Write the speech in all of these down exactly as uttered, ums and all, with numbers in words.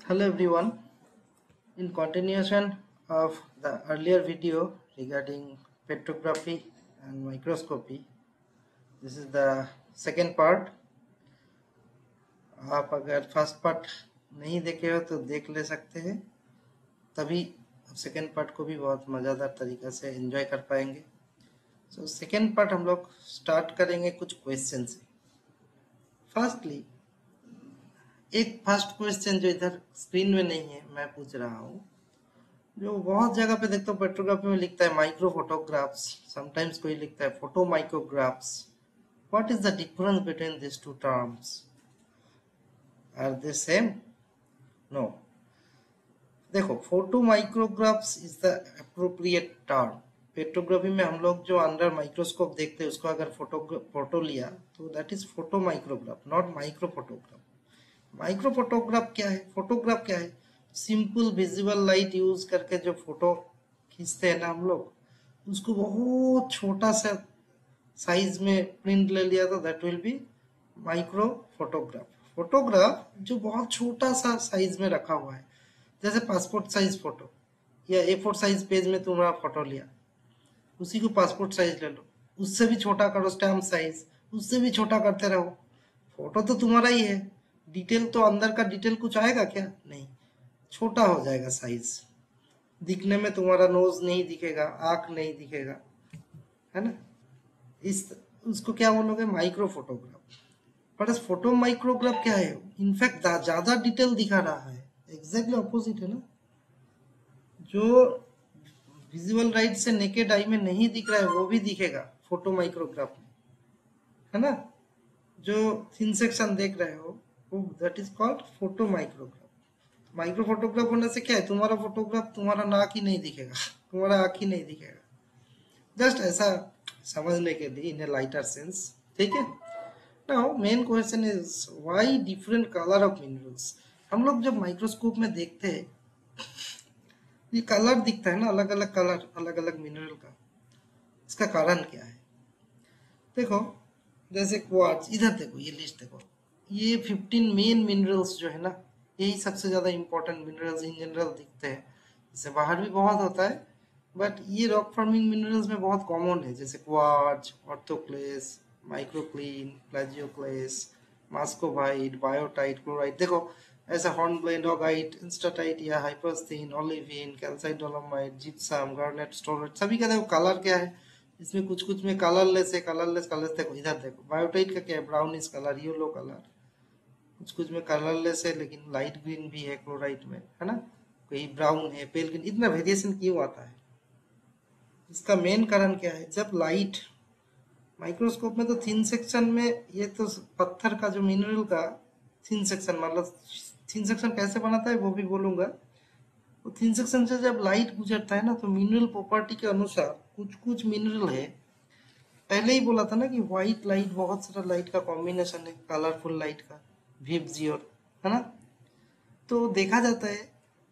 Hello everyone. In continuation of the earlier video regarding petrography and microscopy, this is the second part. आप अगर first part नहीं देखे हो तो देख ले सकते हैं, तभी सेकेंड पार्ट को भी बहुत मज़ेदार तरीक़ा से एंजॉय कर पाएंगे. सो सेकेंड पार्ट हम लोग स्टार्ट करेंगे कुछ क्वेश्चन से. फर्स्टली एक फर्स्ट क्वेश्चन जो इधर स्क्रीन में नहीं है मैं पूछ रहा हूँ, जो बहुत जगह पे देखता हूँ पेट्रोग्राफी में लिखता है माइक्रो फोटोग्राफ्स, समटाइम्स कोई लिखता है photomicrographs. What is the difference between this two terms? Are they same? No. देखो, photomicrographs is the appropriate term. Petrography में हम लोग जो अंडर माइक्रोस्कोप देखते हैं उसको अगर फोटो फोटो लिया तो that is photomicrograph, not microphotograph. Microphotograph क्या है? फोटोग्राफ क्या है? सिंपल विजिबल लाइट यूज करके जो फोटो खींचते हैं ना हम लोग, उसको बहुत छोटा सा साइज में प्रिंट ले लिया तो that will be microphotograph. Photograph जो बहुत छोटा सा साइज में रखा हुआ है, जैसे पासपोर्ट साइज फोटो या ए फोर साइज पेज में तुम्हारा फोटो लिया, उसी को पासपोर्ट साइज ले लो, उससे भी छोटा करो स्टैम्प साइज, उससे भी छोटा करते रहो. फोटो तो तुम्हारा ही है, डिटेल तो अंदर का डिटेल कुछ आएगा क्या? नहीं, छोटा हो जाएगा साइज. दिखने में तुम्हारा नोज नहीं दिखेगा, आंख नहीं दिखेगा, है ना. इस उसको क्या बोलोगे? Microphotograph. पर फोटो माइक्रोग्राफ क्या है? इनफैक्ट ज्यादा डिटेल दिखा रहा है. एग्जैक्टली ऑपोजिट है ना. जो विजुअल राइट से नेकेड आई में नहीं दिख रहा है वो भी दिखेगा फोटो माइक्रोग्राफ में, है ना. जो थिन सेक्शन देख रहे हो वो that is called photomicrograph. Microphotograph होने से क्या है? तुम्हारा फोटोग्राफ तुम्हारा नाक ही नहीं दिखेगा, तुम्हारा आंख ही नहीं दिखेगा. जस्ट ऐसा समझने के लिए इन ए लाइटर सेंस, ठीक है. Now main question is why different colour of minerals. हम लोग जब माइक्रोस्कोप में देखते हैं ये कलर दिखता है ना, अलग अलग कलर अलग अलग मिनरल का. इसका कारण क्या है? देखो, जैसे क्वार्ट्ज, इधर देखो, ये लिस्ट देखो, ये फिफ्टीन मेन मिनरल्स जो है ना, यही सबसे ज्यादा इंपॉर्टेंट मिनरल्स इन जनरल दिखते हैं. इससे बाहर भी बहुत होता है, बट ये रॉक फॉर्मिंग मिनरल्स में बहुत कॉमन है, जैसे quartz, orthoclase, microcline, plagioclase, muscovite, biotite, chlorite. देखो ऐसा हॉर्नब्लेंड, ऑगाइट, इंस्टाटाइट या hypersthene, olivine, calcite dolomite, gypsum, garnet, staurolite, सभी का देखो कलर क्या है. इसमें कुछ कुछ में कलरलेस है, कलरलेस कलर्स. देखो इधर देखो, बायोटाइट का क्या है? Brownish colour, yellow colour. कुछ कुछ में कलरलेस है लेकिन लाइट ग्रीन भी है क्लोराइट में, है ना. कोई ब्राउन है, पेल ग्रीन. इतना वेरिएशन क्यों आता है? इसका मेन कारण क्या है? जब लाइट माइक्रोस्कोप में तो थिन सेक्शन में, ये तो पत्थर का जो मिनरल का थिन सेक्शन, मतलब थिन सेक्शन कैसे बनाता है वो भी बोलूंगा. तो थिन सेक्शन से जब लाइट गुजरता है ना, तो मिनरल प्रॉपर्टी के अनुसार कुछ कुछ मिनरल है, पहले ही बोला था ना कि व्हाइट लाइट बहुत सारा लाइट का कॉम्बिनेशन है, कलरफुल लाइट का, विबजियोर, है ना. तो देखा जाता है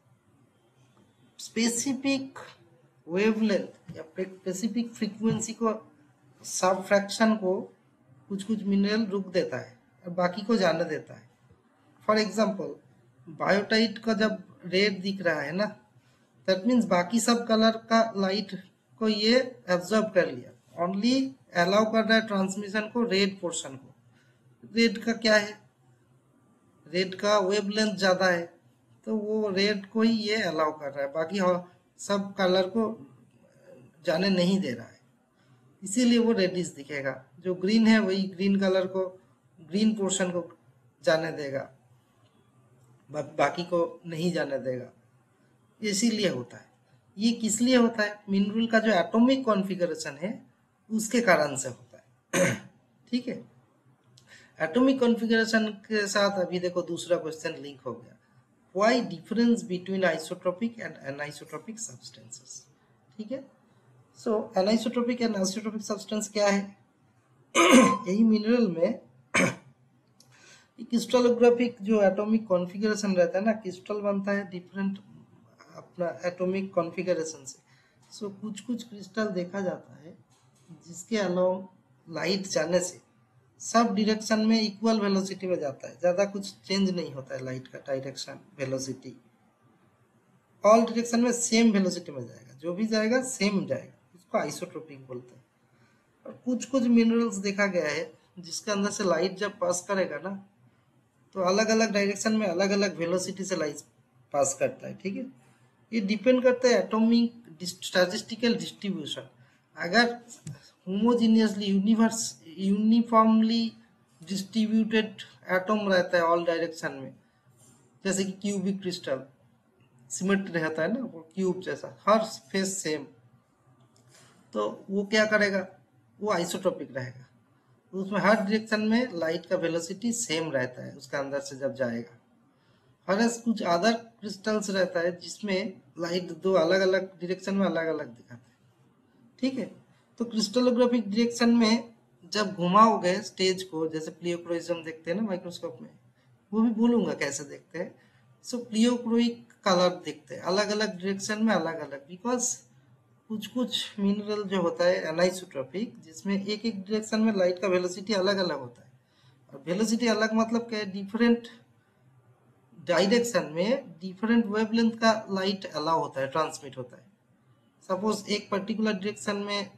स्पेसिफिक वेवलेंथ या स्पेसिफिक फ्रीक्वेंसी को, सब फ्रैक्शन को कुछ कुछ मिनरल रुक देता है और बाकी को जाने देता है. फॉर एग्जांपल, बायोटाइट का जब रेड दिख रहा है ना, दैट मीन्स बाकी सब कलर का लाइट को ये एब्जॉर्ब कर लिया, ओनली अलाउ कर रहा है ट्रांसमिशन को रेड पोर्शन को. रेड का क्या है? रेड का वेवलेंथ ज्यादा है, तो वो रेड को ही ये अलाउ कर रहा है, बाकी सब कलर को जाने नहीं दे रहा है. इसीलिए वो रेडिश दिखेगा. जो ग्रीन है वही ग्रीन कलर को, ग्रीन पोर्शन को जाने देगा, बा, बाकी को नहीं जाने देगा. इसीलिए होता है. ये किस लिए होता है? मिनरल का जो एटॉमिक कॉन्फ़िगरेशन है उसके कारण से होता है. ठीक है. एटॉमिक कॉन्फ़िगरेशन के साथ अभी देखो दूसरा क्वेश्चन लिंक हो गया. Why difference between isotropic and anisotropic substances. ठीक है. So anisotropic and isotropic substance क्या है? यही मिनरल में क्रिस्टलोग्राफिक जो एटॉमिक कॉन्फ़िगरेशन रहता है ना, क्रिस्टल बनता है डिफरेंट अपना एटॉमिक कॉन्फ़िगरेशन से. सो कुछ कुछ क्रिस्टल देखा जाता है जिसके अलावा लाइट जाने से सब डायरेक्शन में इक्वल वेलोसिटी में जाता है, ज़्यादा कुछ चेंज नहीं होता है लाइट का डायरेक्शन वेलोसिटी, ऑल डायरेक्शन में सेम वेलोसिटी में जाएगा, जो भी जाएगा सेम जाएगा, इसको आइसोट्रोपिक बोलते हैं। और कुछ कुछ मिनरल्स देखा गया है जिसके अंदर से लाइट जब पास करेगा ना तो अलग अलग डायरेक्शन में अलग अलग वेलोसिटी से लाइट पास करता है, ठीक है। ये डिपेंड करता है एटॉमिक स्टैटिस्टिकल डिस्ट्रीब्यूशन। अगर homogeneously universe uniformly distributed atom रहता है ऑल डायरेक्शन में, जैसे कि क्यूबिक क्रिस्टल सिमेट्री रहता है ना, वो क्यूब जैसा हर फेस सेम, तो वो क्या करेगा, वो आइसोट्रोपिक रहेगा, तो उसमें हर डायरेक्शन में लाइट का वेलोसिटी सेम रहता है उसके अंदर से जब जाएगा। हर कुछ अदर क्रिस्टल्स रहता है जिसमें लाइट दो अलग अलग डायरेक्शन में अलग अलग दिखाता है, ठीक है। तो क्रिस्टलोग्राफिक डायरेक्शन में जब घुमाओगे स्टेज को, जैसे प्लियोक्रोइज्म देखते हैं ना माइक्रोस्कोप में, वो भी बोलूंगा कैसे देखते हैं। सो प्लियोक्रोइक कलर दिखते हैं अलग अलग डायरेक्शन में अलग अलग, बिकॉज कुछ कुछ मिनरल जो होता है एनाइसोट्रोपिक, जिसमें एक एक डायरेक्शन में लाइट का वेलोसिटी अलग अलग होता है। और वेलोसिटी अलग मतलब क्या है, डिफरेंट डायरेक्शन में डिफरेंट वेवलेंथ का लाइट अलाउ होता है, ट्रांसमिट होता है। सपोज एक पर्टिकुलर डायरेक्शन में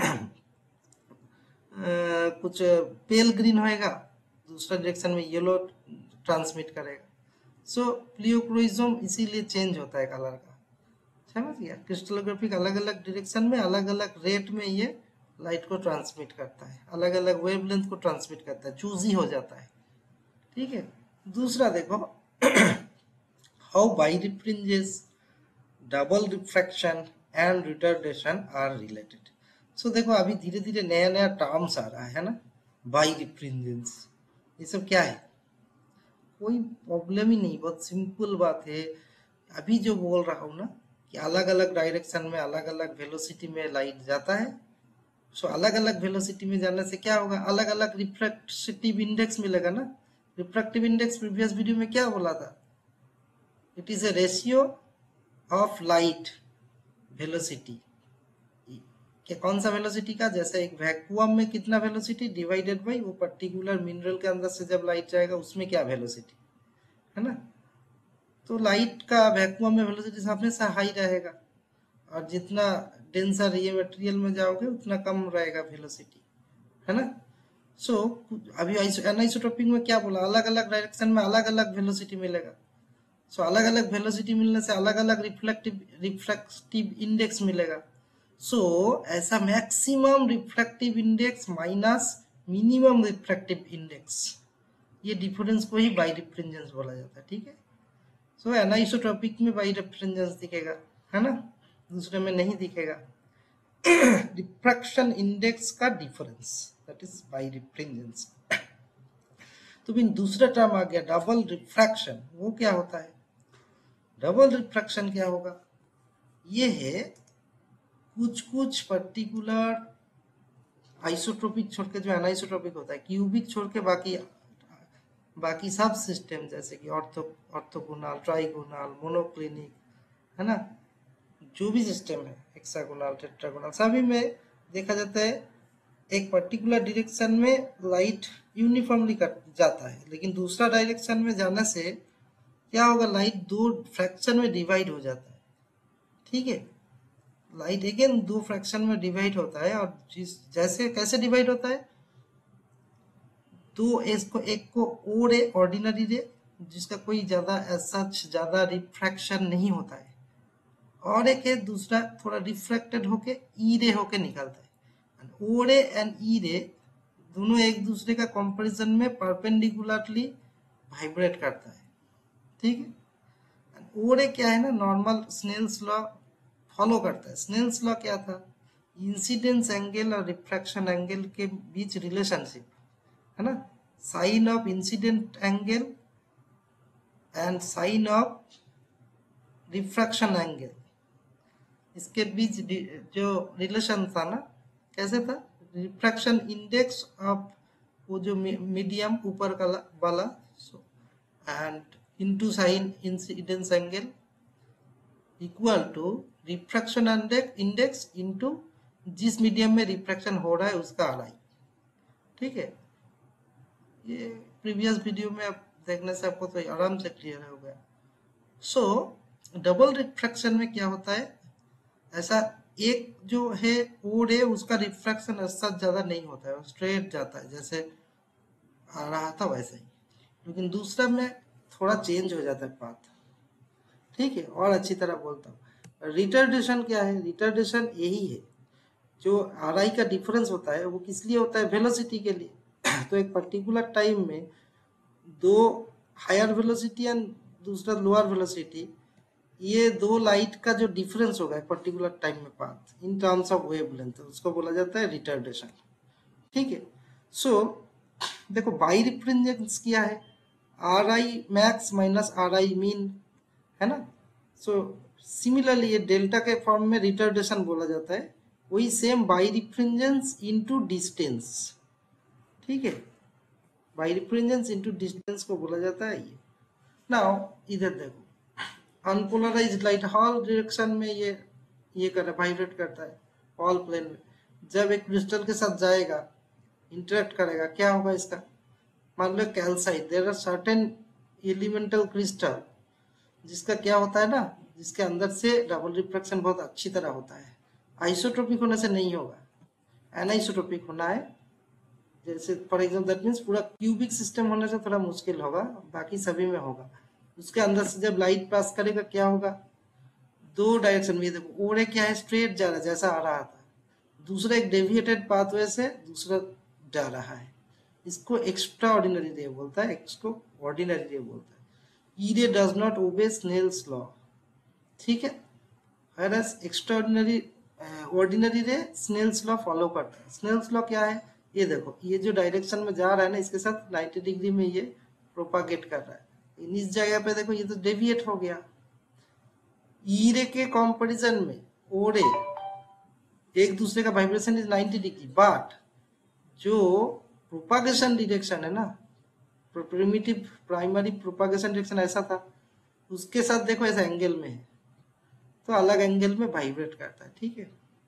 आ, कुछ पेल ग्रीन होएगा, दूसरा डायरेक्शन में येलो ट्रांसमिट करेगा। सो प्लियोक्रोइज्म इसीलिए चेंज होता है कलर का, समझ गया। क्रिस्टलोग्राफिक अलग अलग डायरेक्शन में अलग अलग रेट में ये लाइट को ट्रांसमिट करता है, अलग अलग वेवलेंथ को ट्रांसमिट करता है, चूजी हो जाता है, ठीक है। दूसरा देखो how birefringence, double refraction and retardation are related. So देखो अभी धीरे धीरे नया नया टर्म्स आ रहा है ना, बाइरिफ्रिंजेंस, ये सब क्या है, कोई प्रॉब्लम ही नहीं, बहुत सिंपल बात है। अभी जो बोल रहा हूँ ना कि अलग अलग डायरेक्शन में अलग अलग वेलोसिटी में लाइट जाता है, सो अलग अलग वेलोसिटी में जाने से क्या होगा, अलग अलग रिफ्रैक्टिव इंडेक्स मिलेगा ना। रिफ्रैक्टिव इंडेक्स प्रीवियस वीडियो में क्या बोला था, it is a ratio of light velocity, क्या कौन सा वेलोसिटी का, जैसे एक वैक्यूम में कितना वेलोसिटी डिवाइडेड बाय वो पर्टिकुलर मिनरल के अंदर से जब लाइट जाएगा उसमें क्या वेलोसिटी है ना। तो लाइट का वैक्यूम में वेलोसिटी हमेशा हाई रहेगा, और जितना डेंसर ये मटेरियल में जाओगे उतना कम रहेगा वेलोसिटी, है ना। सो so, अभी एनाइसोट्रोपिक में क्या बोला, अलग अलग डायरेक्शन में अलग अलग वेलोसिटी मिलेगा। सो so, अलग अलग वेलोसिटी मिलने से अलग अलग रिफ्लेक्टिव रिफ्रैक्टिव इंडेक्स मिलेगा। सो so, ऐसा maximum refractive index minus minimum refractive index, ये डिफरेंस को ही बाइरिफ्रिंजेंस बोला जाता है, ठीक है। सो so, एनाइसोट्रोपिक में बाइरिफ्रिंजेंस दिखेगा, है ना, दूसरे में नहीं दिखेगा। रिफ्रैक्शन इंडेक्स का डिफरेंस, दैट इज बाइरिफ्रिंजेंस। तो फिर दूसरा टर्म आ गया डबल रिफ्रैक्शन, वो क्या होता है, डबल रिफ्रैक्शन क्या होगा, ये है कुछ कुछ पर्टिकुलर आइसोट्रोपिक छोड़ के जो एनाइसोट्रोपिक होता है, क्यूबिक छोड़ के बाकी बाकी सब सिस्टम जैसे कि ऑर्थो ऑर्थोगोनल, ट्राइगोनल, मोनोक्लिनिक, है ना, जो भी सिस्टम है हेक्सागोनल, टेट्रागोनल, सभी में देखा जाता है एक पर्टिकुलर डायरेक्शन में लाइट यूनिफॉर्मली कट जाता है, लेकिन दूसरा डायरेक्शन में जाने से क्या होगा, लाइट दो फ्रैक्शन में डिवाइड हो जाता है, ठीक है। लाइट अगेन दो फ्रैक्शन में डिवाइड होता है, और जिस जैसे कैसे डिवाइड होता है, तो इसको एक को ओ रे ऑर्डिनरी रे जिसका कोई ज्यादा सच ज्यादा रिफ्रैक्शन नहीं होता है, और एक है दूसरा थोड़ा रिफ्रैक्टेड होके ई रे होके निकलता है। ओ रे एंड ई रे दोनों एक दूसरे का कंपैरिजन में परपेंडिकुलरली वाइब्रेट करता है, ठीक है। ओ रे क्या है ना, नॉर्मल स्नेल्स लॉ फॉलो करता है। स्नेल्स लॉ क्या था, इंसिडेंस एंगल और रिफ्रैक्शन एंगल के बीच रिलेशनशिप, है ना, sine of incident angle and sine of refraction angle, इसके बीच जो रिलेशन था ना, कैसे था, रिफ्रैक्शन इंडेक्स ऑफ वो जो मीडियम ऊपर का वाला and into sine incidence angle equal to refraction index into जिस मीडियम में रिफ्रैक्शन हो रहा है उसका आर आई, ठीक है। ये प्रीवियस वीडियो में आप देखने से आपको तो आराम से क्लियर हो गया। सो डबल रिफ्रैक्शन में क्या होता है, ऐसा एक जो है ओ रे उसका रिफ्रैक्शन ऐसा ज्यादा नहीं होता है, स्ट्रेट जाता है जैसे आ रहा था वैसे ही, लेकिन दूसरा में थोड़ा चेंज हो जाता है पाथ। ठीक है, और अच्छी तरह बोलता हूँ, रिटार्डेशन क्या है, रिटार्डेशन यही है, जो आर आई का डिफरेंस होता है वो किस लिए होता है, वेलोसिटी के लिए। तो एक पर्टिकुलर टाइम में दो हायर वेलोसिटी एंड दूसरा लोअर वेलोसिटी, ये दो लाइट का जो डिफरेंस होगा एक पर्टिकुलर टाइम में path in terms of wavelength, उसको बोला जाता है रिटार्डेशन। ठीक है, सो so, देखो बाई रिफ्रिंजेंस क्या है, R I max minus R I mean, है ना। सो सिमिलरली ये डेल्टा के फॉर्म में रिटार्डेशन बोला जाता है, वही same birefringence into distance. ठीक है, बाई रिफ्रिंजेंस इनटू डिस्टेंस को बोला जाता है ये। नाउ इधर देखो, अनपोलराइज्ड लाइट हॉल डायरेक्शन में ये ये कर वाइब्रेट करता है हॉल प्लेन में, जब एक क्रिस्टल के साथ जाएगा इंटरेक्ट करेगा क्या होगा इसका, मान लो calcite, there are certain elemental crystal जिसका क्या होता है ना, जिसके अंदर से डबल रिफ्रैक्शन बहुत अच्छी तरह होता है, आइसोट्रोपिक होने से नहीं होगा, एनाइसोट्रोपिक होना है। जैसे फॉर एग्जाम्पल दैट मीन्स पूरा क्यूबिक सिस्टम होने से थोड़ा मुश्किल होगा, बाकी सभी में होगा। उसके अंदर से जब लाइट पास करेगा क्या होगा, दो डायरेक्शन में, देखो ओरे क्या है, स्ट्रेट जा रहा है जैसा आ रहा था, दूसरा एक डेविएटेड पाथवे से दूसरा जा रहा है, इसको एक्स्ट्रा ऑर्डिनरी रे बोलता है, इसको ऑर्डिनरी रे बोलता है। E ray does not obey Snell's law. ठीक है, whereas extraordinary ordinary ray Snell's law follow करता है। स्नेल्स लॉ क्या है, ये देखो ये जो डायरेक्शन में जा रहा है ना इसके साथ नाइन्टी डिग्री में ये प्रोपागेट कर रहा है, इस जगह पे देखो ये तो डेविएट हो गया। ई रे के कंपैरिजन में ओ रे एक दूसरे का vibration is ninety degree, but जो प्रोपागेशन डायरेक्शन है ना, प्रिमिटिव प्राइमरी प्रोपागेशन डायरेक्शन ऐसा था, उसके साथ देखो ऐसा एंगल में है तो अलग एंगल में वाइब्रेट करता है। ठीक है,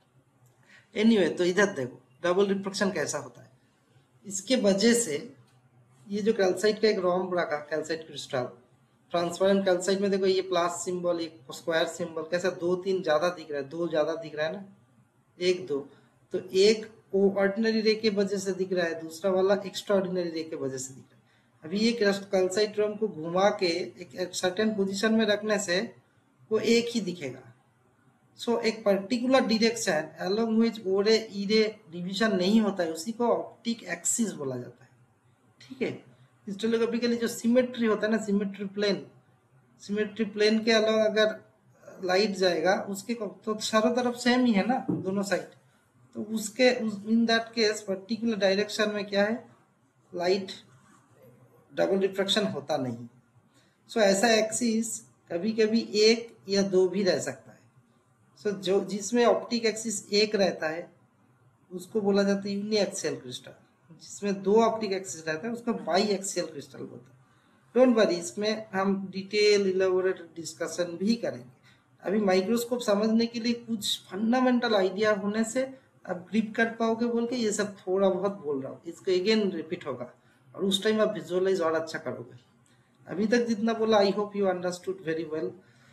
एनीवे anyway, तो इधर देखो डबल रिफ्रैक्शन कैसा होता है, इसके वजह से ये जो कैल्साइट का एक रोम्ब रखा, कैल्साइट क्रिस्टल ट्रांसपेरेंट कैल्साइट में देखो ये प्लस सिंबल, एक स्क्वायर सिंबल, कैसा दो तीन ज्यादा दिख रहा है, दो ज्यादा दिख रहा है ना, एक दो, तो एक वो ऑर्डिनरी रे के वजह से दिख रहा है, दूसरा वाला एक्स्ट्रा ऑर्डिनरी रे के वजह से दिख रहा है। अभी ये कैल्साइट रोम को घुमा के एक सर्टेन पोजीशन में रखने से वो एक ही दिखेगा। सो so, एक particular direction along which O ray E रे डिवीजन नहीं होता है, उसी को ऑप्टिक एक्सिस बोला जाता है। ठीक है, क्रिस्टलोग्राफिकली जो सिमेट्री होता है ना, सिमेट्री प्लेन, सिमेट्री प्लेन के अलग अगर लाइट जाएगा उसके तो चारों तरफ सेम ही है ना दोनों साइड, तो उसके in that case particular direction में क्या है, लाइट डबल रिफ्रैक्शन होता नहीं। सो so, ऐसा एक्सिस कभी कभी एक या दो भी रह सकता है। सो so, जो जिसमें ऑप्टिक एक्सिस एक रहता है उसको बोला जाता है यूनी एक्सियल क्रिस्टल, जिसमें दो ऑप्टिक एक्सिस रहता है उसको बाई एक्सियल क्रिस्टल बोलता है। डोंट वरी, इसमें हम डिटेल इलेबोरेट डिस्कशन भी करेंगे। अभी माइक्रोस्कोप समझने के लिए कुछ फंडामेंटल आइडिया होने से आप ग्रिप कर पाओगे बोल के ये सब थोड़ा बहुत बोल रहा हूँ, इसको अगेन रिपीट होगा और उस टाइम आप विजुअलाइज और अच्छा करोगे। अभी तक जितना बोला I hope you understood very well.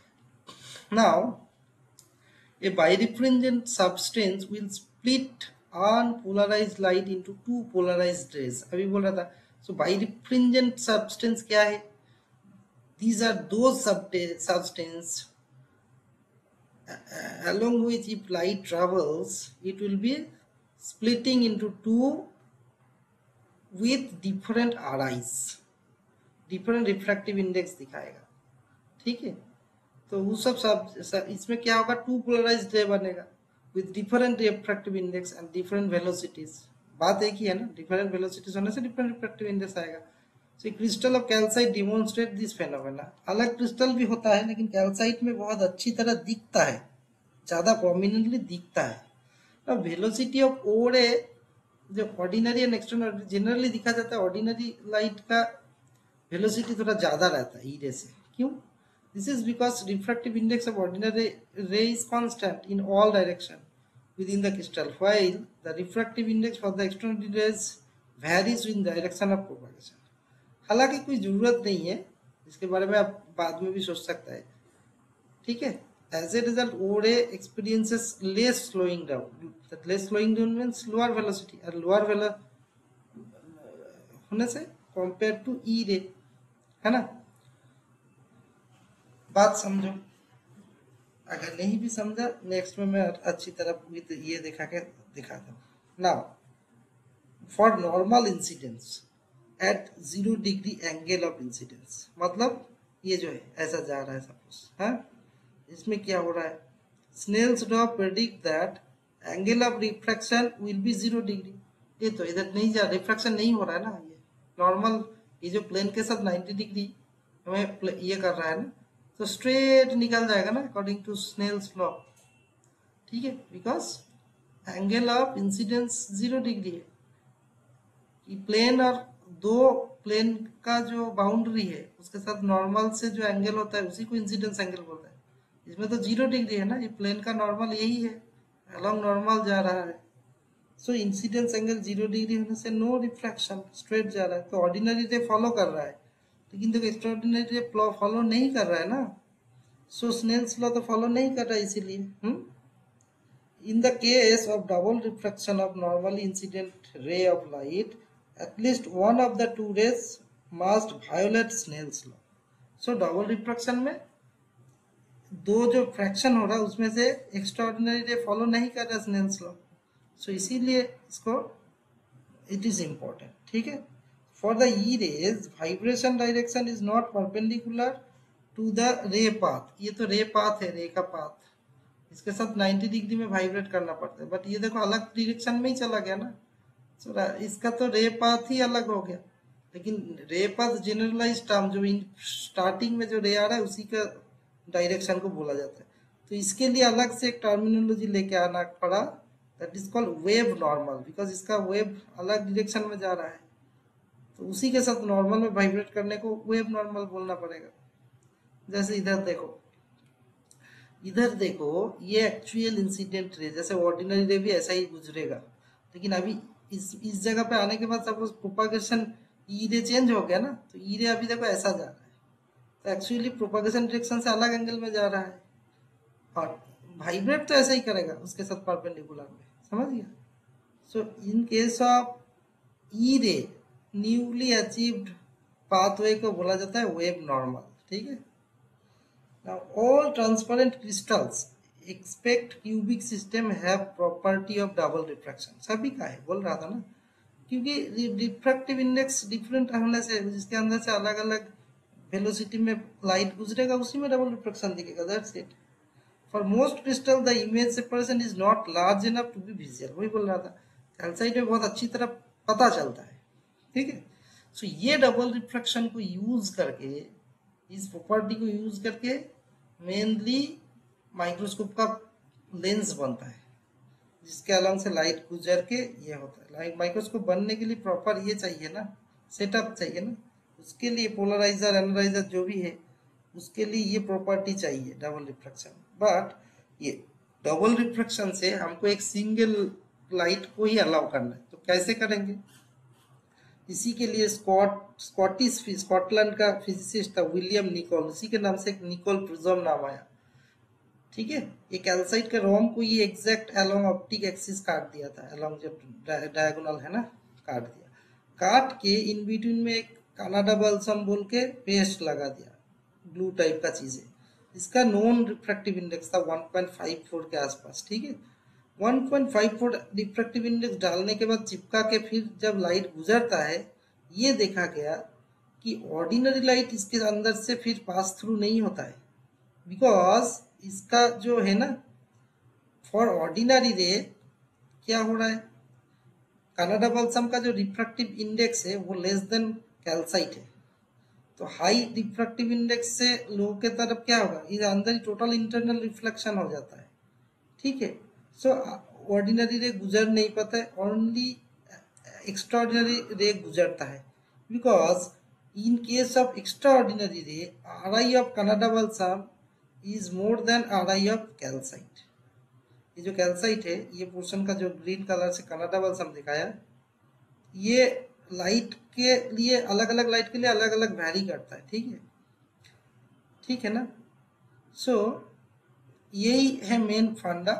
Now a birefringent substance will split unpolarized light into two polarized rays। अभी बोल रहा था, so birefringent substance क्या है, these are those substance along which if light travels it will be splitting into two with different R Is, different refractive index दिखाएगा। ठीक है, तो वो सब सब इसमें क्या होगा, टू पोलराइज्ड रे बनेगा with different refractive index and different velocities. बात एक ही है ना, डिफरेंट वेलोसिटीज होने से डिफरेंट रिफ्रैक्टिव इंडेक्स आएगा। So crystal of calcite demonstrate this phenomena. अलग क्रिस्टल भी होता है लेकिन कैल्साइट में बहुत अच्छी तरह दिखता है, ज्यादा प्रोमिनेंटली दिखता है। अब वेलोसिटी ऑफ ओ रे जो ऑर्डिनरी एंड एक्सटर्नल जनरली दिखा जाता है, ऑर्डिनरी लाइट का वेलोसिटी थोड़ा ज्यादा रहता है ई रे से। क्यों? This is because refractive index of ordinary ray is constant in all direction within the crystal, while the refractive index for the external rays varies in direction of propagation। हालांकि कोई जरूरत नहीं है, इसके बारे में आप बाद में भी सोच सकता है, ठीक है। As a result, O ray experiences less slowing down। That less slowing down means lower velocity, और lower velocity होने से कंपेयर टू ई रे, है ना। बात समझो, अगर नहीं भी समझा नेक्स्ट में मैं अच्छी तरह ये दिखा के दिखाता हूँ। Now for normal incidence at zero degree angle of incidence, मतलब ये जो है ऐसा जा रहा है सपोज, है, इसमें क्या हो रहा है, Snell's law predict that angle of refraction will be zero degree. ये तो इधर नहीं जा, रिफ्रैक्शन नहीं हो रहा है ना, ये नॉर्मल, ये जो प्लेन के साथ नाइन्टी डिग्री हमें ये कर रहा है ना, तो स्ट्रेट निकल जाएगा ना अकॉर्डिंग टू स्नेल्स लॉ, ठीक है, because angle of incidence zero degree है कि प्लेन और दो प्लेन का जो बाउंड्री है उसके साथ नॉर्मल से जो एंगल होता है उसी को इंसिडेंस एंगल बोलते हैं। इसमें तो जीरो डिग्री है ना, ये प्लेन का नॉर्मल यही है, अलोंग नॉर्मल जा रहा है, so incidence angle zero degree होने से नो रिफ्रैक्शन, स्ट्रेट जा रहा है, तो ऑर्डिनरी रे फॉलो कर रहा है, लेकिन देखो एक्स्ट्राऑर्डिनरी रे फॉलो नहीं कर रहा है ना, सो स्नेल्स लॉ तो फॉलो नहीं कर रहा है, इसीलिए हम्म in the case of double refraction of normally incident ray of light, at least one of the two rays must violate Snell's law। so double refraction में दो जो फ्रैक्शन हो रहा है उसमें से एक्स्ट्राऑर्डिनरी रे फॉलो नहीं कर रहा स्नेल्स लॉ, सो इसीलिए इसको इट इज इम्पोर्टेंट, ठीक है। For the E rays vibration direction is not perpendicular to the ray path, ये तो रे पाथ है, रे का पाथ, इसके साथ नाइन्टी डिग्री में वाइब्रेट करना पड़ता है, बट ये देखो अलग डायरेक्शन में ही चला गया ना, so, इसका तो रे पाथ ही अलग हो गया, लेकिन रे पाथ जनरलाइज टर्म जो इन स्टार्टिंग में जो रे आ रहा है उसी का डायरेक्शन को बोला जाता है, तो इसके लिए अलग से एक टर्मिनोलॉजी लेके आना पड़ा, that is called wave normal, because इसका वेव अलग डायरेक्शन में जा रहा है, तो उसी के साथ नॉर्मल में वाइब्रेट करने को वेव नॉर्मल बोलना पड़ेगा। जैसे इधर देखो, इधर देखो ये एक्चुअल इंसिडेंट रे, जैसे ऑर्डिनरी रे भी ऐसा ही गुजरेगा, लेकिन अभी इस इस जगह पे आने के बाद सपोज प्रोपागेशन ई रे चेंज हो गया ना, तो ई रे अभी देखो ऐसा जा रहा है, तो एक्चुअली प्रोपागेशन डायरेक्शन से अलग एंगल में जा रहा है, और वाइब्रेट तो ऐसा ही करेगा उसके साथ परपेंडिकुलर में, समझ गया। सो इन केस ऑफ ई रे न्यूली अचीव्ड पाथवे को बोला जाता है वेव नॉर्मल, ठीक है। Now all transparent crystals expect cubic system have property of double refraction, सभी का है, बोल रहा था ना, क्योंकि रिफ्रैक्टिव इंडेक्स डिफरेंट होने से जिसके अंदर से अलग अलग वेलोसिटी में लाइट गुजरेगा उसी में डबल रिफ्रैक्शन दिखेगा, that's it. For most crystal the image separation is not large enough to be visual, वही बोल रहा था, कैल्साइट में बहुत अच्छी तरह पता चलता है, ठीक है। सो so, ये डबल रिफ्रैक्शन को यूज करके, इस प्रॉपर्टी को यूज करके मेनली माइक्रोस्कोप का लेंस बनता है, जिसके अलग से लाइट गुजर के ये होता है। लाइट माइक्रोस्कोप बनने के लिए प्रॉपर ये चाहिए ना, सेटअप चाहिए ना, उसके लिए पोलराइजर एनालाइजर जो भी है उसके लिए ये प्रॉपर्टी चाहिए डबल रिफ्रैक्शन, बट ये डबल रिफ्रैक्शन से हमको एक सिंगल लाइट को ही अलाउ करना है, तो कैसे करेंगे, इसी के लिए स्कॉट स्कॉटिश स्कॉटलैंड का फिजिसिस्ट था विलियम निकोल, उसी के नाम से एक निकोल प्रिज्म नाम आया, ठीक है। ये कैल्साइट के रोम को ये एग्जैक्ट अलोंग ऑप्टिक एक्सिस काट दिया था, अलोंग जो डायगोनल है ना काट दिया, काट के इन बिटवीन में एक कनाडा बल्सम बोल के पेस्ट लगा दिया, ब्लू टाइप का चीज है, इसका नॉन रिफ्रैक्टिव इंडेक्स था वन पॉइंट फाइव फोर के आसपास, ठीक है। One point five four refractive index डालने के बाद चिपका के फिर जब लाइट गुजरता है, ये देखा गया कि ऑर्डिनरी लाइट इसके अंदर से फिर पास थ्रू नहीं होता है, बिकॉज इसका जो है ना फॉर ऑर्डिनरी रे क्या हो रहा है, कनाडा बल्सम का जो रिफ्रैक्टिव इंडेक्स है वो लेस देन कैल्साइट है, तो हाई रिफ्रैक्टिव इंडेक्स से लो के तरफ क्या होगा, इधर अंदर ही टोटल इंटरनल रिफ्लेक्शन हो जाता है, ठीक है। सो ऑर्डिनरी रे गुजर नहीं पाता है, ओनली एक्स्ट्राऑर्डिनरी रे गुजरता है, because in case of extraordinary ray R I of Canada balsam is more than R I of calcite. ये जो कैल्साइट है, ये पोर्शन का जो ग्रीन कलर से कनाडा बल्सम दिखाया, ये लाइट के लिए अलग अलग लाइट के लिए अलग अलग वैरी करता है, ठीक है ठीक है ना। सो so, यही है main funda.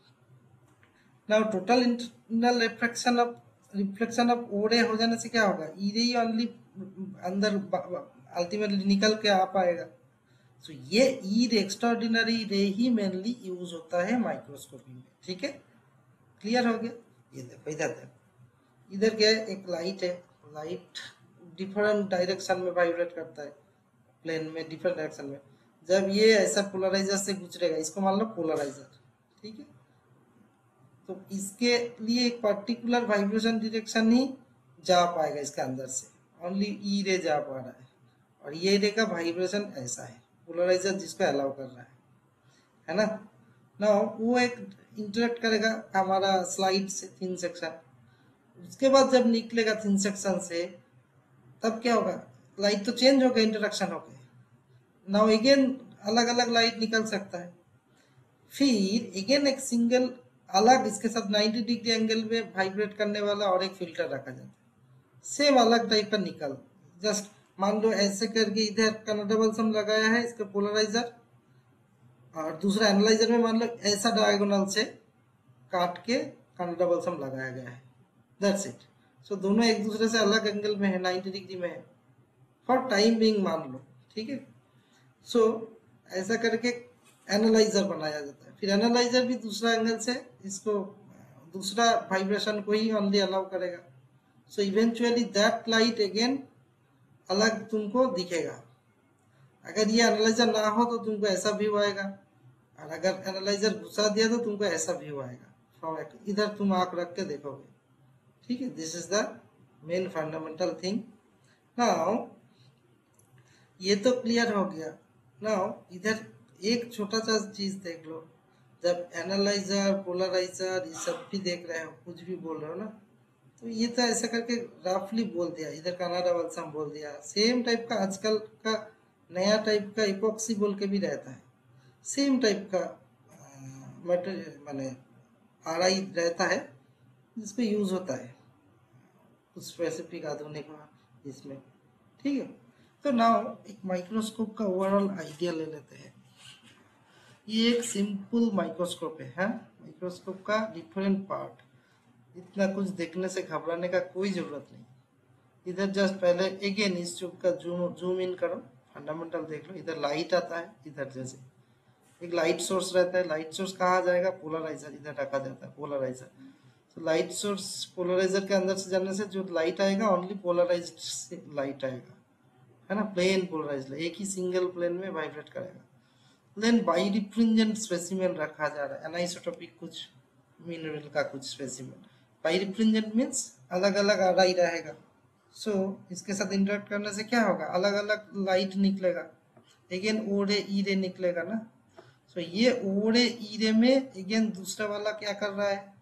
Now total internal reflection of reflection of O ray हो जाने से क्या होगा, ई रे ही ओनली अंदर अल्टीमेटली निकल के आ पाएगा। सो so, ये ई रे एक्स्ट्राऑर्डिनरी रे ही मेनली यूज होता है माइक्रोस्कोपी में, ठीक है क्लियर हो गया। ये देखो इधर देखो, इधर क्या है, एक लाइट है, लाइट डिफरेंट डायरेक्शन में वाइब्रेट करता है प्लेन में, डिफरेंट डायरेक्शन में। जब ये ऐसा पोलराइजर से गुजरेगा, इसको मान लो पोलराइजर, ठीक है, तो इसके लिए एक पर्टिकुलर वाइब्रेशन डायरेक्शन ही जा पाएगा इसके अंदर से, ओनली ई रे जा पा रहा है, और ये रे का वाइब्रेशन ऐसा है, पोलराइजर जिसको अलाउ कर रहा है है ना। ना वो एक इंटरेक्ट करेगा हमारा स्लाइड से थिन सेक्शन, उसके बाद जब निकलेगा थिन सेक्शन से तब क्या होगा, लाइट तो चेंज हो गया इंटरेक्शन हो गया, नाउ अगेन अलग अलग लाइट निकल सकता है, फिर अगेन एक सिंगल अलग इसके साथ नाइंटी डिग्री एंगल में वाइब्रेट करने वाला और एक फिल्टर रखा जाता है, सेम अलग टाइप का निकल, जस्ट मान लो ऐसे करके इधर कनाडा बल्सम लगाया है इसका पोलराइजर, और दूसरा एनालाइजर में मान लो ऐसा डायगोनल से काट के कनाडा बल्सम लगाया गया है, दैट्स इट। सो दोनों एक दूसरे से अलग एंगल में है, नाइंटी डिग्री में है फॉर टाइम बिंग मान लो, ठीक है। सो so, ऐसा करके एनालाइजर बनाया जाता है, फिर एनालाइजर भी दूसरा एंगल से इसको दूसरा वाइब्रेशन को ही ओनली अलाउ करेगा। So eventually that light again अलग तुमको दिखेगा, अगर ये एनालाइजर ना हो तो तुमको ऐसा व्यू आएगा, और अगर एनालाइजर घुसा दिया तो तुमको ऐसा व्यू आएगा, इधर तुम आंख रख के देखोगे, ठीक है। This is the main fundamental thing. Now ये तो क्लियर हो गया। नाउ इधर एक छोटा सा चीज देख लो, जब एनालाइजर पोलराइजर ये सब भी देख रहे हो, कुछ भी बोल रहे हो ना, तो ये तो ऐसा करके रफली बोल दिया, इधर कनाडा बल्सम बोल दिया, सेम टाइप का आजकल का नया टाइप का इपोक्सी बोल के भी रहता है, सेम टाइप का मटेरियल माने आरआई रहता है जिसको यूज होता है कुछ स्पेसिफिक आधुनिक इसमें, ठीक है। तो नाउ एक माइक्रोस्कोप का ओवरऑल आइडिया ले लेते हैं। ये एक सिंपल माइक्रोस्कोप है, है? माइक्रोस्कोप का डिफरेंट पार्ट, इतना कुछ देखने से घबराने का कोई जरूरत नहीं। इधर जस्ट पहले अगेन इस ट्यूब का जूम जूम इन करो, फंडामेंटल देख लो। इधर लाइट आता है, इधर जैसे एक लाइट सोर्स रहता है, लाइट सोर्स कहाँ जाएगा, पोलराइजर इधर रखा जाता है, पोलराइजर। तो लाइट सोर्स पोलराइजर के अंदर से जाने से जो लाइट आएगा ओनली पोलराइज्ड लाइट आएगा, है ना, प्लेन पोलराइज्ड, एक ही सिंगल प्लेन में वाइब्रेट करेगा। देन बाई रिफ्रिंजेंट स्पेसिमेन रखा जा रहा है, एनाइसोटोपिक कुछ मिनरल का कुछ स्पेसिमेन। बाई रिफ्रिंजेंट मीन्स अलग अलग आरआई रहेगा। सो so, इसके साथ इंटरेक्ट करने से क्या होगा, अलग अलग लाइट निकलेगा, अगेन ओ रे ई रे निकलेगा ना। सो so, ये ओ रे ई रे में अगेन दूसरा वाला क्या कर रहा है,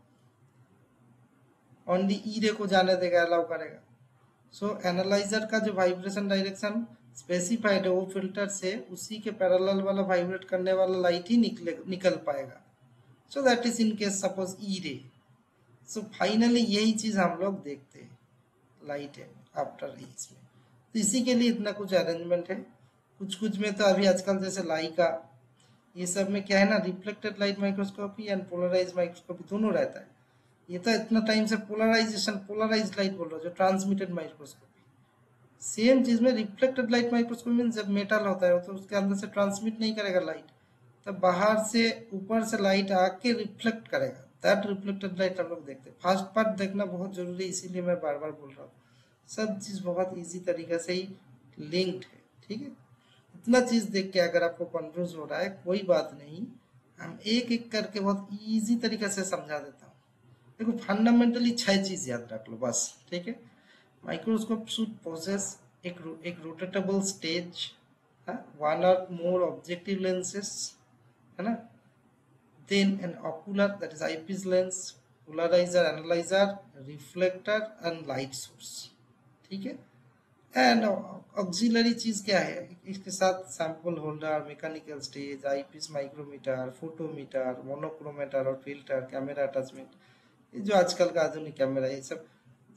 ओनली ई रे को जाने देगा, अलाउ करेगा। सो so, एनालाइजर का जो वाइब्रेशन डायरेक्शन स्पेसिफाइड है वो फिल्टर से उसी के पैरेलल वाला वाइब्रेट करने वाला लाइट ही निकले निकल पाएगा। So that is in case suppose E ray. So finally यही चीज हम लोग देखते हैं लाइट है आफ्टर इसमें। तो इसी के लिए इतना कुछ अरेंजमेंट है। कुछ कुछ में तो अभी आजकल जैसे लाइका ये सब में क्या है ना, reflected light microscopy and polarize microscopy दोनों रहता है। ये तो इतना टाइम से पोलराइजेशन पोलराइज लाइट बोल रहा हूँ, जो ट्रांसमिटेड माइक्रोस्कोपी। सेम चीज में रिफ्लेक्टेड लाइट माइक्रोस्कोपी मीन जब मेटल होता है तो उसके अंदर से ट्रांसमिट नहीं करेगा लाइट, तब बाहर से ऊपर से लाइट आके रिफ्लेक्ट करेगा, दैट रिफ्लेक्टेड लाइट हम लोग देखते हैं। फर्स्ट पार्ट देखना बहुत जरूरी है, इसीलिए मैं बार बार बोल रहा हूँ। सब चीज बहुत इजी तरीके से ही लिंक्ड है, ठीक है। इतना चीज देख के अगर आपको कंफ्यूज हो रहा है कोई बात नहीं, हम एक एक करके बहुत इजी तरीके से समझा देता हूँ। देखो फंडामेंटली छह चीज याद रख लो बस, ठीक है। माइक्रोस्कोप should possess एक एक rotatable stage, one or more objective lenses, है ना, then an ocular that is eyepiece lens, polarizer, analyzer, reflector and light source, ठीक है। एंड ऑक्सिलरी चीज क्या है, इसके साथ sample holder, mechanical stage, eyepiece, micrometer, photometer, monochromator और फिल्टर, कैमरा अटैचमेंट, ये जो आजकल का आधुनिक कैमरा ये सब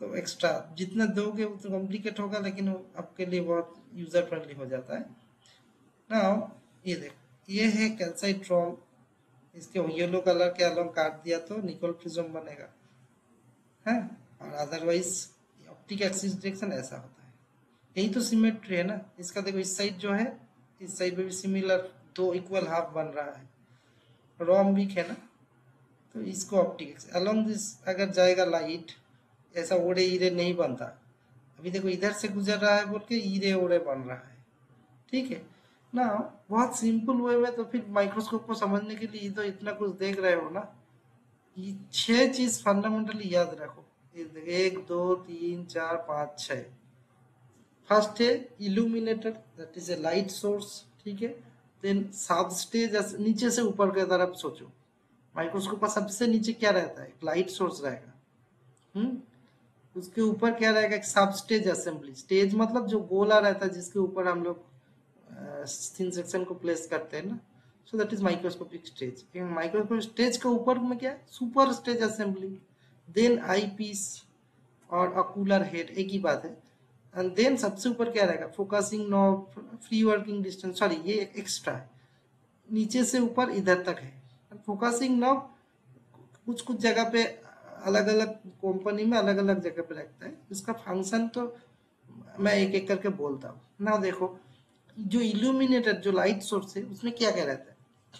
तो एक्स्ट्रा जितना दोगे उतना कॉम्प्लिकेट होगा, लेकिन वो आपके लिए बहुत यूजर फ्रेंडली हो जाता है। नाउ ये देख, ये है कैल्साइट रोम, इसके येलो कलर के अलोंग काट दिया तो निकोल प्रिज्म बनेगा है। और अदरवाइज ऑप्टिक एक्सिस डिरेक्शन ऐसा होता है। यही तो सिमेट्री है ना। इसका देखो, इस साइड जो है, इस साइड में भी सिमिलर दो इक्वल हाफ बन रहा है, रोम वीक है ना। तो इसको ऑप्टिक अलोंग दिस अगर जाएगा लाइट, ऐसा ओड़े ईरे नहीं बनता। अभी देखो इधर से गुजर रहा है बोल के ईरे ओड़े बन रहा है, ठीक है ना। बहुत सिंपल वे में, तो फिर माइक्रोस्कोप को समझने के लिए तो इतना कुछ देख रहे हो ना, ये छह चीज फंडामेंटली याद रखो। एक दो तीन चार पाँच छः। फर्स्ट है illuminator, that is a light source, ठीक है। देन सब स्टेज, नीचे से ऊपर की तरफ सोचो, माइक्रोस्कोप का सबसे नीचे क्या रहता है, एक लाइट सोर्स रहेगा। हम्म उसके ऊपर क्या रहेगा, एक सब स्टेज असेंबली। स्टेज मतलब जो गोला रहता है जिसके ऊपर हम लोग थिन सेक्शन को प्लेस करते हैं ना, so that is microscopic stage. Microscopic stage के ऊपर में क्या है, सुपर स्टेज असेंबली, देन आई पीस और अकूलर हेड, एक ही बात है। एंड देन सबसे ऊपर क्या रहेगा, focusing knob, free working distance, sorry ये एक्स्ट्रा है, नीचे से ऊपर इधर तक है। फोकसिंग नॉब कुछ कुछ जगह पे अलग अलग कंपनी में अलग अलग जगह पे रखता है, इसका फंक्शन तो मैं एक एक करके बोलता हूँ ना। देखो, जो इल्यूमिनेटर जो लाइट सोर्स है उसमें क्या क्या रहता है,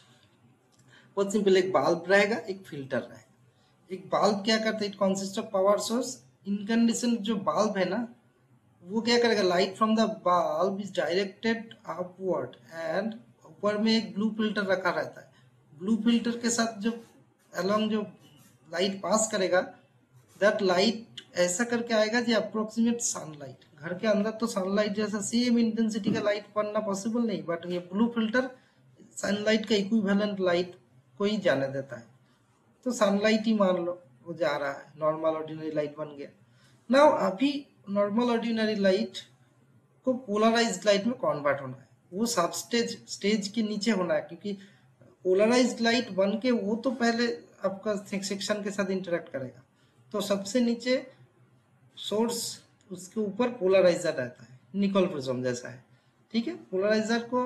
बहुत सिंपल, एक बल्ब रहेगा, एक फिल्टर रहेगा। एक बल्ब क्या करता है, it consist of power source. Incandescent जो बल्ब है ना, वो क्या करेगा, light from the bulb is directed upward, and ऊपर में एक ब्लू फिल्टर रखा रहता है। ब्लू फिल्टर के साथ जो अलोंग जो लाइट पास करेगा, दैट लाइट ऐसा करके आएगा जो अप्रोक्सीमेट सनलाइट। घर के अंदर तो सनलाइट जैसा सेम इंटेंसिटी का लाइट पड़ना पॉसिबल नहीं, बट ये ब्लू फिल्टर सनलाइट का इक्विवेलेंट लाइट को ही जाने देता है। तो सनलाइट ही मान लो वो जा रहा है, नॉर्मल ऑर्डिनरी लाइट बन गया। नाउ अभी नॉर्मल ऑर्डिनरी लाइट को पोलराइज्ड लाइट में कन्वर्ट होना है, वो सब स्टेज स्टेज के नीचे होना है, क्योंकि पोलराइज्ड लाइट बन के वो तो पहले आपका सेक्शन के साथ इंटरेक्ट करेगा। तो सबसे नीचे सोर्स, उसके ऊपर पोलराइजर रहता है, निकोल प्रिज्म जैसा है, ठीक है। पोलराइजर को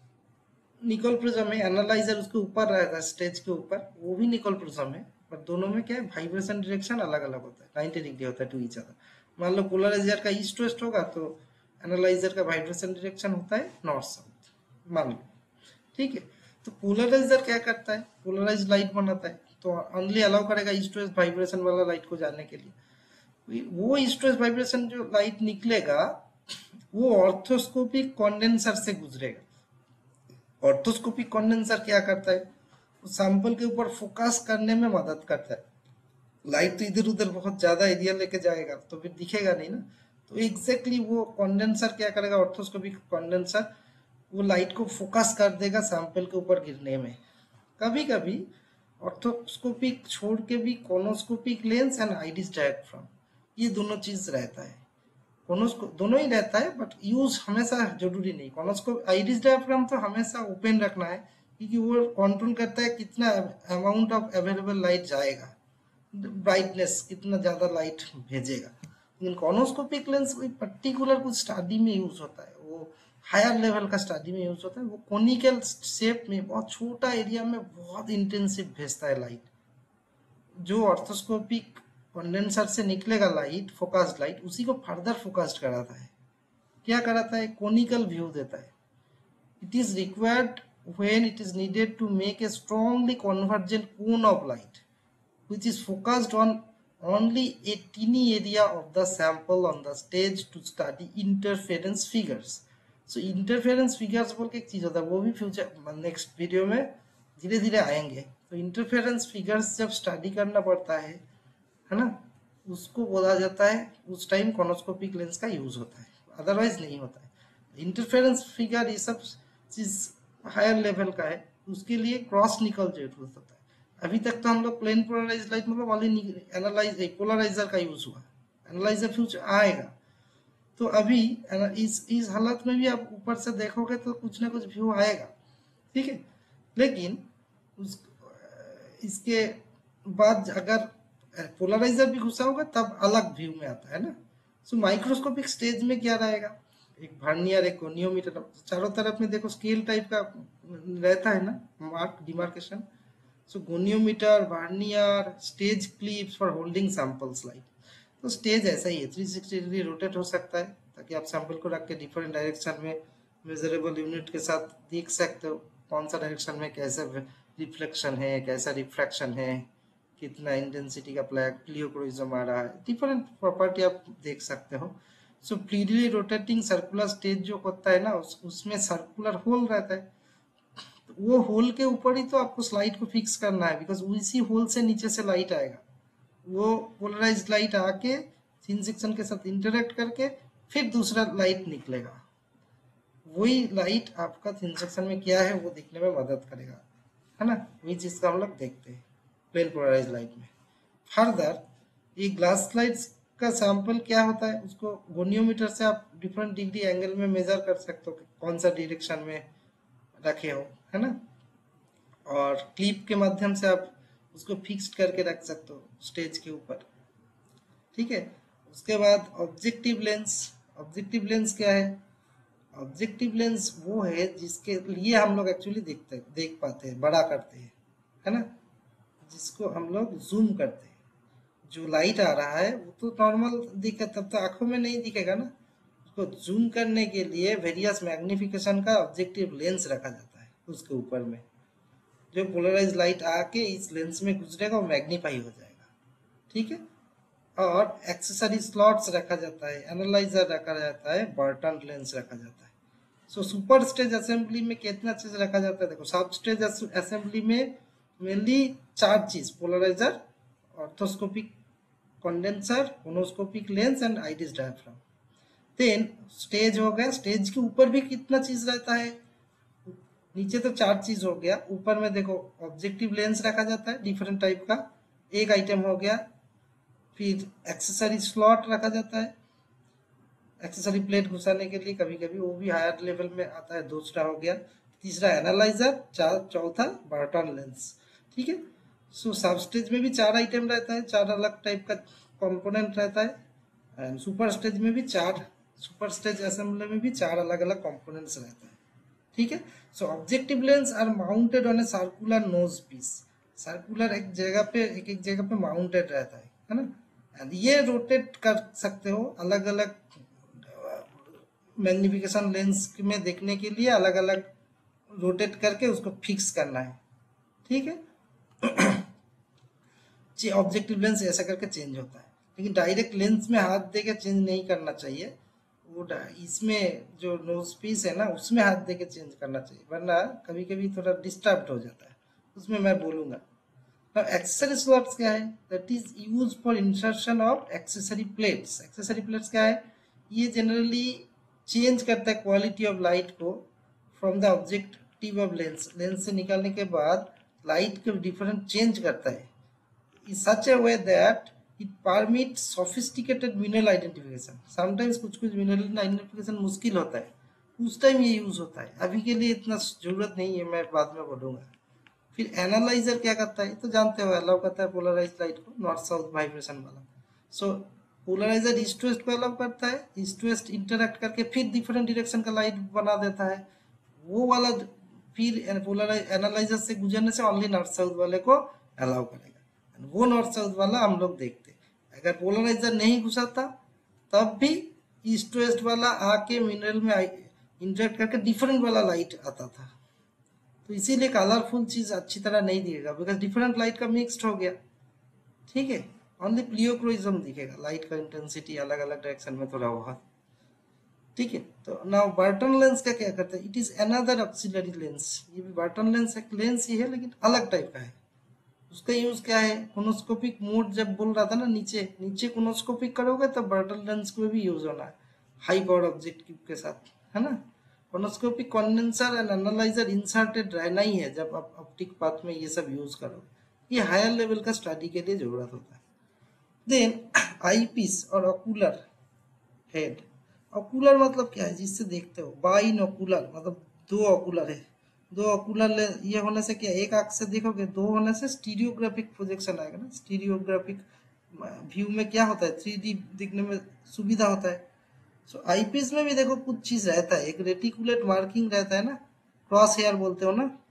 निकोल प्रिज्म में, एनालाइजर उसके ऊपर रहता है स्टेज के ऊपर, वो भी निकोल प्रिज्म है, पर दोनों में क्या है, वाइब्रेशन डायरेक्शन अलग अलग होता है, नाइन्टी डिग्री होता है टू ईच अदर। मान लो पोलराइजर का ईस्ट वेस्ट होगा, तो एनालाइजर का वाइब्रेशन डायरेक्शन होता है नॉर्थ साउथ, मान लो, ठीक है। तो पोलराइजर क्या करता है, पोलराइज लाइट बनाता है, तो ओनली अलाउ करेगा ईस्ट वेस्ट वाइब्रेशन वाला लाइट को जाने के लिए। वो ईस्ट वेस्ट वाइब्रेशन जो लाइट निकलेगा, वो ऑर्थोस्कोपिक कंडेंसर से गुजरेगा। ऑर्थोस्कोपिक कंडेंसर क्या करता है, सैंपल के ऊपर फोकस करने में मदद करता है। लाइट तो इधर उधर बहुत ज्यादा एरिया लेके जाएगा तो फिर दिखेगा नहीं ना। तो एग्जैक्टली exactly वो कंडेंसर क्या करेगा, ऑर्थोस्कोपिक कंडेंसर, वो लाइट को फोकस कर देगा सैंपल के ऊपर गिरने में। कभी कभी ऑर्थोस्कोपिक छोड़ के भी conoscopic lens and iris diaphragm, ये दोनों चीज रहता है। कोनोस्को दोनों ही रहता है, बट यूज हमेशा जरूरी नहीं। कोनोस्कोप आइरिस डायफ्राम तो हमेशा ओपन रखना है, क्योंकि वो कंट्रोल करता है कितना अमाउंट ऑफ अवेलेबल लाइट जाएगा, ब्राइटनेस कितना ज्यादा लाइट भेजेगा। लेकिन कॉनोस्कोपिक लेंस कोई पर्टिकुलर कुछ स्टडी में यूज होता है, वो हायर लेवल का स्टडी में यूज होता है। वो कोनिकल शेप में बहुत छोटा एरिया में बहुत इंटेंसिव भेजता है लाइट। जो ऑर्थोस्कोपिक कंडेंसर से निकलेगा लाइट, फोकस्ड लाइट, उसी को फर्दर फोकस्ड कराता है। क्या कराता है, कोनिकल व्यू देता है। It is required when it is needed to make a strongly convergent cone of light which is focused on only a teeny area of the sample on the stage to study interference figures. So interference figures बोल के एक चीज होता है, वो भी future next video में धीरे धीरे आएंगे। तो इंटरफेरेंस फिगर्स जब स्टडी करना पड़ता है है ना, उसको बोला जाता है, उस टाइम कॉनोस्कोपिक लेंस का यूज होता है, अदरवाइज नहीं होता है। इंटरफेरेंस फिगर ये सब चीज हायर लेवल का है, उसके लिए क्रॉस निकल जरूरत होता है। अभी तक तो हम लोग प्लेन पोलराइज लाइट मतलब ओनली एनालाइज पोलराइजर का यूज हुआ, एनालाइजर फ्यूचर आएगा। तो अभी इस इस हालत में भी आप ऊपर से देखोगे तो कुछ ना कुछ व्यू आएगा, ठीक है। लेकिन उस इसके बाद अगर पोलराइजर भी घुसा होगा तब अलग व्यू में आता है ना। सो माइक्रोस्कोपिक स्टेज में क्या रहेगा, एक वर्नियर, एक गोनियोमीटर, चारों तरफ में देखो स्केल टाइप का रहता है ना, mark demarcation. So goniometer, vernier, stage clips for holding samples like. तो स्टेज ऐसा ही है, थ्री सिक्सटी डिग्री रोटेट हो सकता है ताकि आप सैंपल को रख के डिफरेंट डायरेक्शन में मेजरेबल यूनिट के साथ देख सकते हो कौन सा डायरेक्शन में कैसा रिफ्लेक्शन है, कैसा रिफ्रैक्शन है, कितना इंटेंसिटी का प्लियोक्रोइज्म आ रहा है, डिफरेंट प्रॉपर्टी आप देख सकते हो। So freely rotating circular stage जो होता है ना, उस, उसमें सर्कुलर होल रहता है, तो वो होल के ऊपर ही तो आपको स्लाइड को फिक्स करना है, बिकॉज उसी होल से नीचे से लाइट आएगा। वो पोलराइज्ड लाइट आके थिन सेक्शन के साथ इंटरेक्ट करके फिर दूसरा लाइट निकलेगा, वही लाइट आपका थिन सेक्शन में क्या है वो दिखने में मदद करेगा, है ना। वही चीज का हम लोग देखते हैं प्लेन पोलराइज लाइट में। फर्दर ये ग्लास स्लाइड्स का सैंपल क्या होता है, उसको गोनियोमीटर से आप डिफरेंट डिग्री एंगल में मेजर कर सकते हो कि कौन सा डायरेक्शन में रखे हो, है ना। और क्लिप के माध्यम से आप उसको फिक्स्ड करके रख सकते हो स्टेज के ऊपर, ठीक है। उसके बाद ऑब्जेक्टिव लेंस। ऑब्जेक्टिव लेंस क्या है, ऑब्जेक्टिव लेंस वो है जिसके लिए हम लोग एक्चुअली देखते हैं, देख पाते हैं, बड़ा करते हैं, है ना, जिसको हम लोग जूम करते हैं। जो लाइट आ रहा है वो तो नॉर्मल दिखे, तब तो आंखों में नहीं दिखेगा ना, उसको जूम करने के लिए वेरियस मैग्निफिकेशन का ऑब्जेक्टिव लेंस रखा जाता है उसके ऊपर में। जो पोलराइज लाइट आके इस लेंस में गुजरेगा वो मैग्नीफाई हो जाएगा, ठीक है। और एक्सेसरी स्लॉट्स रखा जाता है, एनालाइजर रखा जाता है, बर्टन लेंस रखा जाता है। सो सुपर स्टेज असेंबली में कितना चीज रखा जाता है, देखो सब स्टेज असेंबली में मेनली चार चीज, polarizer, orthoscopic condenser, monoscopic lens and iris diaphragm. Then stage हो गया, स्टेज के ऊपर भी कितना चीज रहता है, नीचे तो चार चीज हो गया, ऊपर में देखो ऑब्जेक्टिव लेंस रखा जाता है डिफरेंट टाइप का, एक आइटम हो गया। फिर एक्सेसरी स्लॉट रखा जाता है, एक्सेसरी प्लेट घुसाने के लिए, कभी कभी वो भी हायर लेवल में आता है, दूसरा हो गया। तीसरा एनालाइजर, चार चौथा बर्टन लेंस, ठीक है। सो सब स्टेज में भी चार आइटम रहता है, चार अलग टाइप का कंपोनेंट रहता है। एंड सुपर स्टेज में भी चार, सुपर स्टेज असेंबली में भी चार अलग अलग कंपोनेंट्स रहता है, ठीक है। So objective lens are mounted on a circular nose piece. Circular एक जगह पे, एक एक जगह पे माउंटेड रहता है है ना। एंड ये रोटेट कर सकते हो अलग अलग मैग्निफिकेशन लेंस में देखने के लिए, अलग अलग रोटेट करके उसको फिक्स करना है, ठीक है। ऑब्जेक्टिव लेंस ऐसा करके चेंज होता है, लेकिन डायरेक्ट लेंस में हाथ देके चेंज नहीं करना चाहिए, वो इसमें जो नोज पीस है ना उसमें हाथ देके चेंज करना चाहिए, वरना कभी कभी थोड़ा डिस्टर्ब हो जाता है, उसमें मैं बोलूंगा। Now accessory slots क्या है, that is used for insertion of accessory plates। accessory plates क्या है, ये जनरली चेंज करता है क्वालिटी ऑफ लाइट को from the objective of lens, lens से निकालने के बाद लाइट को डिफरेंट चेंज करता है in such a way that it permits sophisticated mineral identification। sometimes कुछ कुछ mineral identification मुश्किल होता है, उस टाइम ये यूज होता है, अभी के लिए इतना जरूरत नहीं है, मैं बाद में बोलूंगा। फिर एनालाइजर क्या करता है, तो जानते हो, अलाउ करता है पोलराइज लाइट को नॉर्थ साउथ वाइब्रेशन वाला। सो पोलराइजर ईस्ट वेस्ट को अलाउ करता है, ईस्ट वेस्ट इंटरेक्ट करके फिर डिफरेंट डायरेक्शन का लाइट बना देता है, वो वाला फिर पोलराइज एनालाइजर से गुजरने से ओनली नॉर्थ साउथ वाले को अलाउ करेगा, वो नॉर्थ साउथ वाला हम लोग देखते। अगर पोलराइजर नहीं घुसाता तब भी ईस्ट वेस्ट वाला आके मिनरल में इंटरेक्ट करके डिफरेंट वाला लाइट आता था, तो इसीलिए कलरफुल चीज अच्छी तरह नहीं दिखेगा, बिकॉज डिफरेंट लाइट का मिक्स्ड हो गया, ठीक है। ओनली प्लियोक्रोइज्म दिखेगा, लाइट का इंटेंसिटी अलग अलग डायरेक्शन में थोड़ा बहुत, ठीक है। तो नाउ बर्टन लेंस का क्या करता है, it is another auxiliary lens. ये भी बर्टन लेंस एक लेंस ही है लेकिन अलग टाइप का है। उसका यूज क्या है, कोनोस्कोपिक मोड, जब बोल रहा था ना नीचे नीचे कोनोस्कोपिक करोगे तो बर्टन लेंस को भी यूज होना है हाई पावर ऑब्जेक्टिव के साथ, है ना। Conoscopic condenser and analyzer inserted रहना ही है जब आप ऑप्टिक पाथ में ये सब यूज करोगे, ये हायर लेवल का स्टडी के लिए जरूरत होता है। देन आई पीस और ऑकुलर हेड। ऑकुलर मतलब क्या है, जिससे देखते हो, बाइन ऑकुलर मतलब दो ऑकुलर है, दो ऑकुलर ये होने से क्या, एक आंख से देखोगे, दो होने से स्टीरियोग्राफिक प्रोजेक्शन आएगा ना, स्टीरियोग्राफिक व्यू में क्या होता है, थ्री डी दिखने में सुविधा होता है। सो आईपीएस में भी देखो कुछ चीज रहता है, एक रेटिकुलेट मार्किंग रहता है ना, क्रॉस हेयर बोलते हो ना,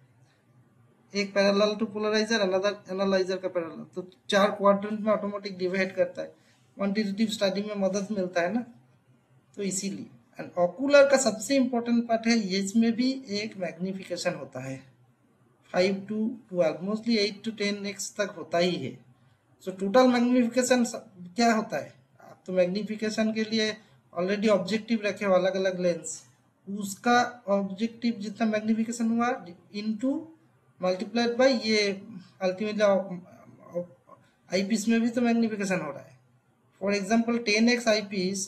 एक parallel to polarizer, another analyzer का पैरेलल, तो चार क्वाड्रेंट में ऑटोमेटिक डिवाइड करता है, क्वांटिटेटिव स्टडी में मदद मिलता है ना, तो इसीलिए। एंड ऑकुलर का सबसे इंपॉर्टेंट पार्ट है ये, इसमें भी एक मैग्निफिकेशन होता है, five to twelve mostly eight to ten x तक होता ही है। सो टोटल मैग्निफिकेशन क्या होता है, आप तो मैग्निफिकेशन के लिए ऑलरेडी ऑब्जेक्टिव रखे हो अलग अलग लेंस, उसका ऑब्जेक्टिव जितना मैग्निफिकेशन हुआ इनटू मल्टीप्लाइड बाय ये अल्टीमेटली आईपीस में भी तो मैग्निफिकेशन हो रहा है। For example ten x eyepiece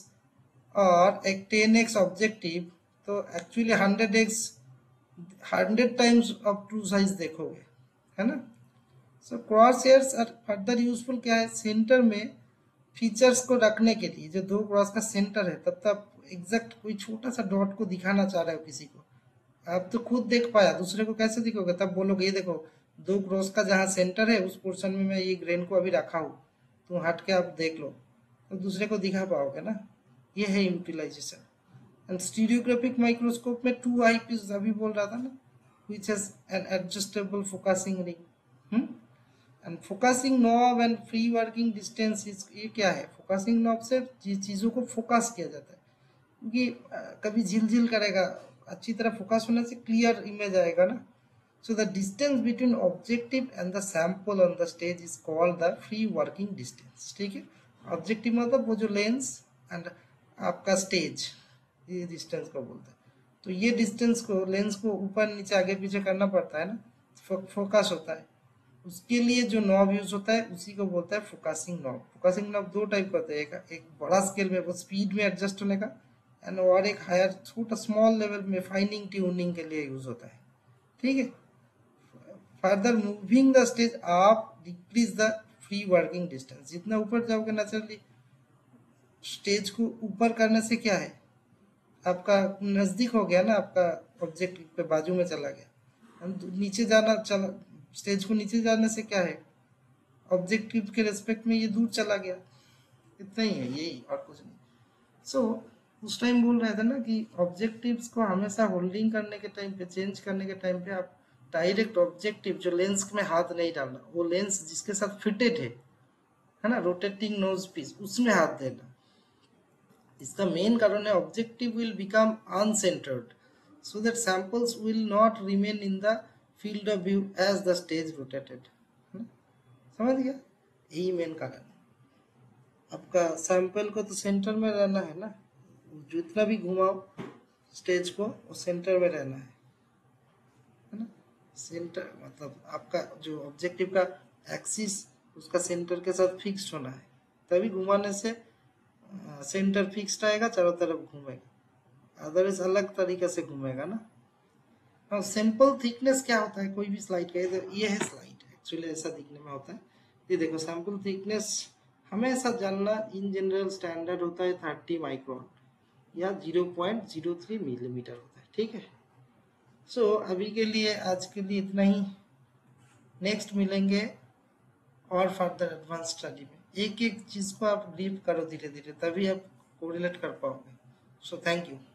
और एक टेन एक्स ऑब्जेक्टिव, तो actually hundred x hundred times of true size देखोगे, है ना। So cross hairs are further useful क्या है, सेंटर में फीचर्स को रखने के लिए, जो दो क्रॉस का सेंटर है, तब तक एग्जैक्ट कोई छोटा सा डॉट को दिखाना चाह रहे हो किसी को, आप तो खुद देख पाया, दूसरे को कैसे दिखोगे, तब बोलोगे ये देखो दो क्रॉस का जहाँ सेंटर है उस पोर्शन में मैं ये ग्रेन को अभी रखा हूँ, तुम हट के आप देख लो, तो दूसरे को दिखा पाओगे ना, ये है यूटिलाइजेशन। एंड स्टीरियोग्राफिक माइक्रोस्कोप में टू आई पीस अभी बोल रहा था ना, which has an adjustable focusing ring and focusing knob and free working distance. ये क्या है, फोकसिंग नॉब से चीज़ों को फोकस किया जाता है, क्योंकि कभी झिलझिल करेगा, अच्छी तरह फोकस होने से क्लियर इमेज आएगा ना। So the distance between objective and the sample on the stage is called the free working distance, ठीक है। ऑब्जेक्टिव मतलब वो जो लेंस एंड आपका स्टेज, ये डिस्टेंस को बोलते हैं। तो ये डिस्टेंस को, लेंस को ऊपर नीचे आगे पीछे करना पड़ता है ना, फो, फोकस होता है, उसके लिए जो नॉब यूज होता है उसी को बोलता है फोकसिंग नॉब। फोकसिंग नॉब दो टाइप का होता है, एक, एक बड़ा स्केल में वो स्पीड में एडजस्ट होने का, एंड और एक हायर छोटा स्मॉल लेवल में फाइनिंग ट्यूनिंग के लिए यूज होता है, ठीक है। फर्दर मूविंग द स्टेज आप decrease the free working distance, जितना ऊपर जाओगे नेचुरली स्टेज को ऊपर करने से क्या है, आपका नजदीक हो गया ना, आपका ऑब्जेक्ट पे बाजू में चला गया, नीचे जाना चला, स्टेज को नीचे जाने से क्या है, ऑब्जेक्टिव के रेस्पेक्ट में ये दूर चला गया, इतना ही है, यही और कुछ नहीं। सो so, उस टाइम बोल रहे थे ना कि ऑब्जेक्टिव्स को हमेशा होल्डिंग करने के टाइम पे, चेंज करने के टाइम पे आप डायरेक्ट ऑब्जेक्टिव जो लेंस में हाथ नहीं डालना, वो लेंस जिसके साथ फिटेड है है ना, रोटेटिंग नोज पीस, उसमें हाथ देना। इसका मेन कारण है objective will become uncentered so that samples will not remain in the field of view as the stage rotated, समझ गया, यही मेन कारण। आपका सैंपल को तो सेंटर में रहना है ना, जितना भी घुमाओ स्टेज को वो सेंटर में रहना है है ना। सेंटर मतलब आपका जो ऑब्जेक्टिव का एक्सिस उसका सेंटर के साथ फिक्स्ड होना है, तभी घुमाने से सेंटर फिक्स्ड आएगा, चारों तरफ घूमेगा, अदरवाइज अलग तरीके से घूमेगा ना। हाँ, सैंपल थिकनेस क्या होता है, कोई भी स्लाइड का, ये है स्लाइड, एक्चुअली ऐसा दिखने में होता है। ये देखो सैंपल थिकनेस हमेशा जानना, इन जनरल स्टैंडर्ड होता है थर्टी माइक्रोन या zero point zero three millimeter होता है, ठीक है। सो so, अभी के लिए आज के लिए इतना ही, नेक्स्ट मिलेंगे और फर्दर एडवांस स्टडी में। एक एक चीज़ को आप ब्रीफ करो धीरे धीरे, तभी आप कोरिलेट कर पाओगे। So thank you.